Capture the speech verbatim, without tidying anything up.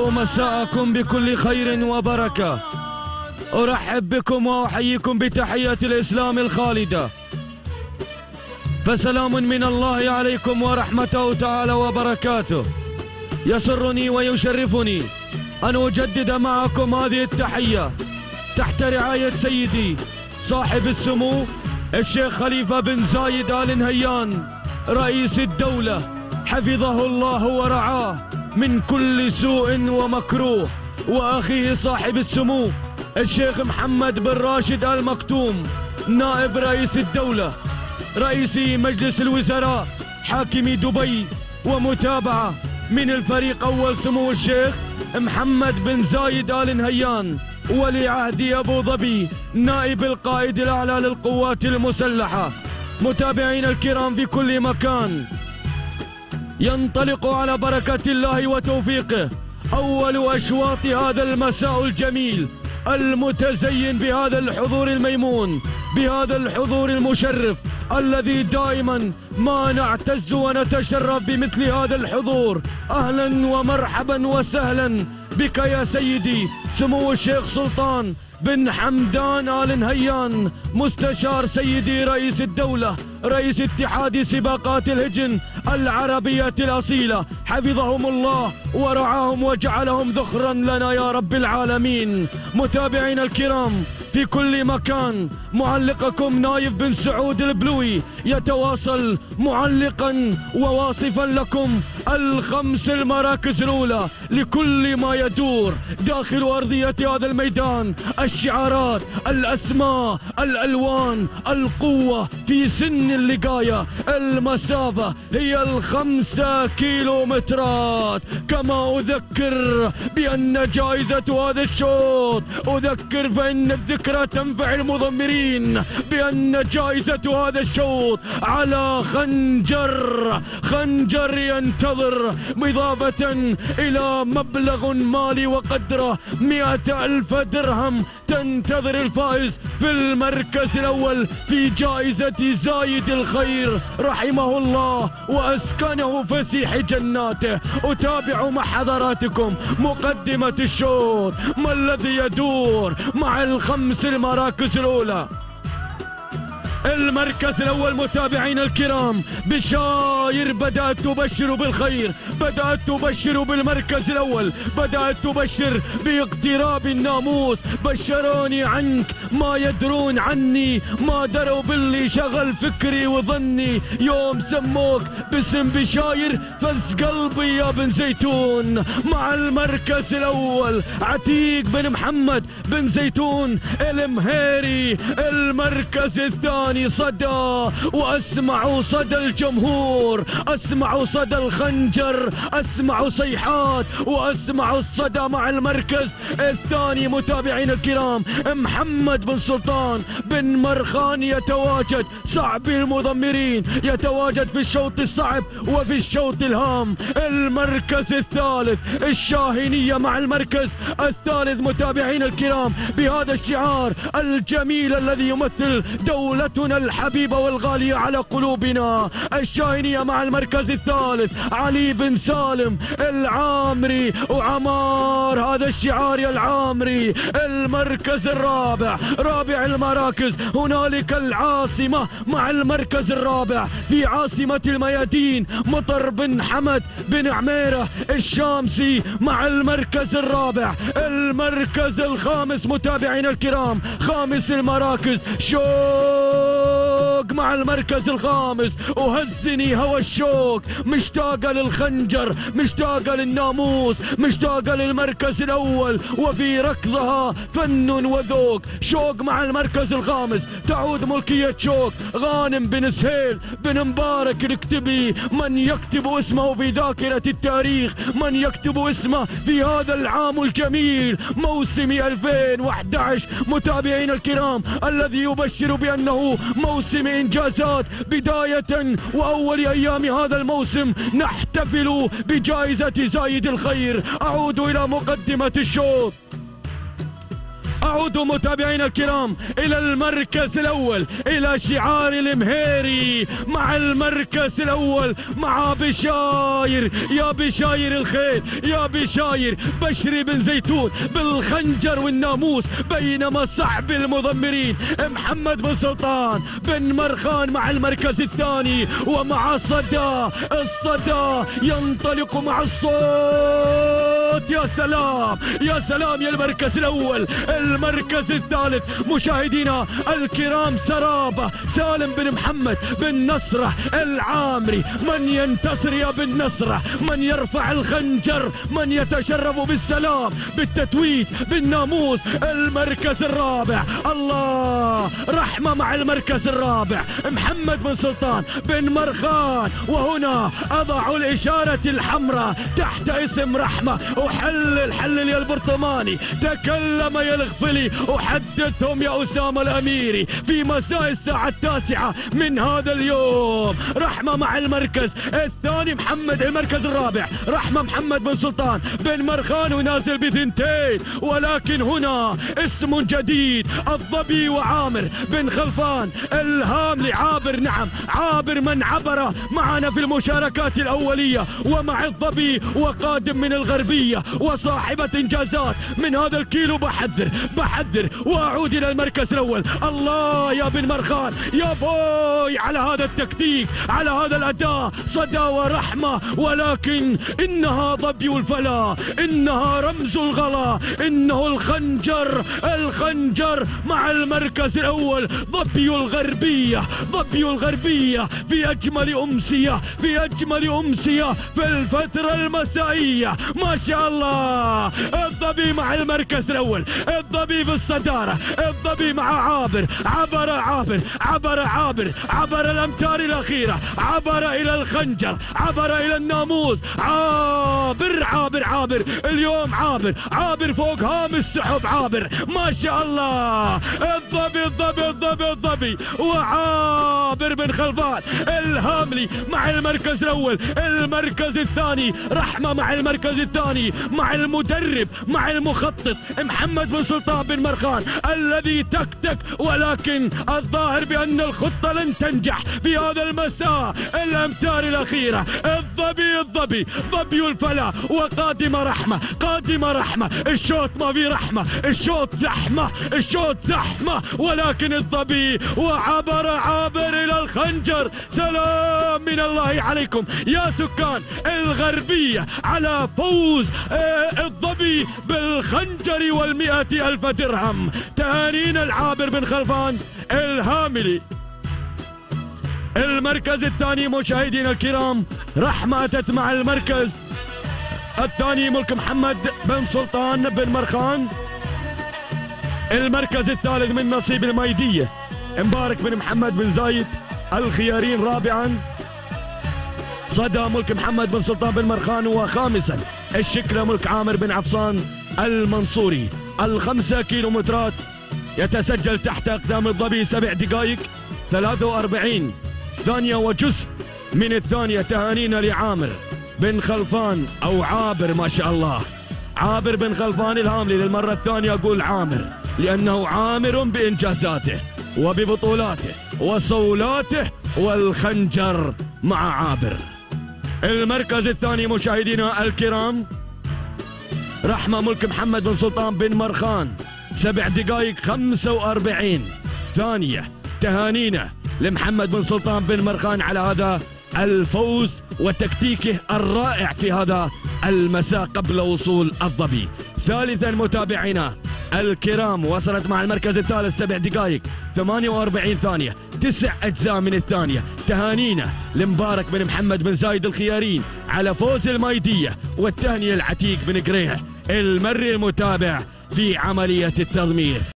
مساءكم بكل خير وبركة. أرحب بكم وأحييكم بتحية الإسلام الخالدة، فسلام من الله عليكم ورحمته تعالى وبركاته. يسرني ويشرفني أن أجدد معكم هذه التحية تحت رعاية سيدي صاحب السمو الشيخ خليفة بن زايد آل نهيان رئيس الدولة، حفظه الله ورعاه من كل سوء ومكروه، وأخيه صاحب السمو الشيخ محمد بن راشد آل مكتوم نائب رئيس الدولة، رئيس مجلس الوزراء حاكم دبي، ومتابعة من الفريق أول سمو الشيخ محمد بن زايد آل نهيان ولي عهد أبو ظبي نائب القائد الأعلى للقوات المسلحة. متابعين الكرام في كل مكان، ينطلق على بركة الله وتوفيقه أول أشواط هذا المساء الجميل المتزين بهذا الحضور الميمون، بهذا الحضور المشرف الذي دائما ما نعتز ونتشرف بمثل هذا الحضور. أهلا ومرحبا وسهلا بك يا سيدي سمو الشيخ سلطان بن حمدان آل نهيان مستشار سيدي رئيس الدولة، رئيس اتحاد سباقات الهجن العربية الأصيلة، حفظهم الله ورعاهم وجعلهم ذخرا لنا يا رب العالمين. متابعين الكرام في كل مكان، معلقكم نايف بن سعود البلوي يتواصل معلقا وواصفا لكم الخمس المراكز الأولى لكل ما يدور داخل أرضية هذا الميدان، الشعارات، الأسماء، الألوان، القوة في سن اللقاية، المسافة هي الخمسة كيلومترات. كما أذكر بأن جائزة هذا الشوط، أذكر فإن الذكرى تنفع المضمرين، بأن جائزة هذا الشوط على خنجر، خنجر ينتظر إضافة إلى مبلغ مالي وقدره مئة ألف درهم تنتظر الفائز في المركز الأول في جائزة زايد الخير رحمه الله وأسكنه فسيح جناته. أتابع مع حضراتكم مقدمة الشوط، ما الذي يدور مع الخمس المراكز الأولى. المركز الأول متابعين الكرام، بشاير بدأت تبشر بالخير، بدأت تبشر بالمركز الأول، بدأت تبشر باقتراب الناموس. بشروني عنك ما يدرون عني، ما دروا باللي شغل فكري وظني، يوم سموك باسم بشاير فز قلبي يا بن زيتون. مع المركز الأول عتيق بن محمد بن زيتون المهيري. المركز الثاني صدى، واسمعوا صدى الجمهور، اسمعوا صدى الخنجر، اسمعوا صيحات واسمعوا الصدى مع المركز الثاني. متابعين الكرام، محمد بن سلطان بن مرخان يتواجد، صعب المضمرين يتواجد في الشوط الصعب وفي الشوط الهام. المركز الثالث الشاهينية مع المركز الثالث. متابعين الكرام بهذا الشعار الجميل الذي يمثل دولتنا الحبيبة والغالية على قلوبنا، الشاهينية مع المركز الثالث علي بن سالم العامري وعمار، هذا الشعار يا العامري. المركز الرابع، رابع المراكز، هنالك العاصمة مع المركز الرابع في عاصمة الميادين، مطر بن حمد بن عميرة الشامسي مع المركز الرابع. المركز الخامس متابعين الكرام، خامس المراكز، شوق مع المركز الخامس، وهزني هوى الشوق، مشتاقة للخنجر، مشتاقة للناموس، مشتاقة للمركز الأول وفي ركضها فن وذوق. شوق مع المركز الخامس، تعود ملكية شوق، غانم بن سهيل بن مبارك الكتبي، من يكتب اسمه في ذاكرة التاريخ، من يكتب اسمه في هذا العام الجميل موسم ألفين وأحد عشر. متابعين الكرام، الذي يبشر بأنه موسم إنجازات، بداية وأول أيام هذا الموسم نحتفل بجائزة زايد الخير. أعود إلى مقدمة الشوط. أعود متابعينا الكرام إلى المركز الأول، إلى شعار المهيري مع المركز الأول مع بشاير. يا بشاير الخير، يا بشاير بشري بن زيتون بالخنجر والناموس، بينما صعب المضمرين محمد بن سلطان بن مرخان مع المركز الثاني، ومع صدى الصدى ينطلق مع الصوت. يا سلام يا سلام يا المركز الأول. المركز الثالث مشاهدينا الكرام سرابة سالم بن محمد بن نصرة العامري. من ينتصر يا بن نصرة؟ من يرفع الخنجر؟ من يتشرف بالسلام بالتتويج بالناموس؟ المركز الرابع الله رحمة مع المركز الرابع محمد بن سلطان بن مرخان. وهنا أضع الإشارة الحمراء تحت اسم رحمة. أحلل حلل يا البرطماني، تكلم يا الغفلي، أحدثهم يا أسامة الأميري في مساء الساعة التاسعة من هذا اليوم. رحمة مع المركز الثاني محمد، المركز الرابع رحمة محمد بن سلطان بن مرخان ونازل بثنتين، ولكن هنا اسم جديد الظبي وعامر بن خلفان الهاملي. عابر نعم عابر من عبر معنا في المشاركات الأولية ومع الظبي وقادم من الغربية وصاحبة إنجازات من هذا الكيلو. بحذر بحذر وأعود إلى المركز الأول. الله يا بن مرخان يا بوي على هذا التكتيك، على هذا الأداء. صدى ورحمة، ولكن إنها ظبي الفلا، إنها رمز الغلا، إنه الخنجر الخنجر مع المركز الأول. ظبي الغربية ظبي الغربية في أجمل أمسية في أجمل أمسية في الفترة المسائية. ما شاء الله الظبي مع المركز الأول، الظبي بالصدارة، الظبي مع عابر. عبر عابر عبر عابر عبر الأمتار الأخيرة، عبر إلى الخنجر، عبر إلى الناموس. عابر عابر عابر اليوم عابر عابر فوق هام السحب. عابر ما شاء الله الظبي الظبي الظبي الظبي وعابر بن خلفان الهاملي مع المركز الأول. المركز الثاني رحمة مع المركز الثاني مع المدرب مع المخطط محمد بن سلطان بن مرخان الذي تكتك، ولكن الظاهر بأن الخطة لن تنجح في هذا المساء. الأمتار الأخيرة الظبي الظبي ظبي الفلا، وقادمة رحمة قادمة رحمة. الشوط ما في رحمة، الشوط زحمة الشوط زحمة، ولكن الظبي وعبر عابر إلى الخنجر. سلام من الله عليكم يا سكان الغربية على فوز الظبي بالخنجر والمئة ألف درهم. تهانينا العابر بن خلفان الهاملي. المركز الثاني مشاهدينا الكرام رحمة أتت مع المركز الثاني ملك محمد بن سلطان بن مرخان. المركز الثالث من نصيب الميدية مبارك بن محمد بن زايد الخيارين. رابعا صدى ملك محمد بن سلطان بن مرخان. وخامسا الشكلة ملك عامر بن عفصان المنصوري. الخمسة كيلومترات يتسجل تحت أقدام الظبي سبع دقائق ثلاثة وأربعين ثانية وجزء من الثانية. تهانينا لعامر بن خلفان أو عابر ما شاء الله، عابر بن خلفان الهاملي. للمرة الثانية أقول عامر لأنه عامر بإنجازاته وببطولاته وصولاته، والخنجر مع عابر. المركز الثاني مشاهدينا الكرام رحمة ملك محمد بن سلطان بن مرخان سبع دقائق خمسة وأربعين ثانية. تهانينا لمحمد بن سلطان بن مرخان على هذا الفوز وتكتيكه الرائع في هذا المساء قبل وصول الظبي. ثالثا متابعينا الكرام وصلت مع المركز الثالث سبع دقائق ثمانية وأربعين ثانية، تسع أجزاء من الثانية. تهانينا لمبارك بن محمد بن زايد الخيارين على فوز الميدية، والتهنئة العتيق بن قريح المري المتابع في عملية التضمير.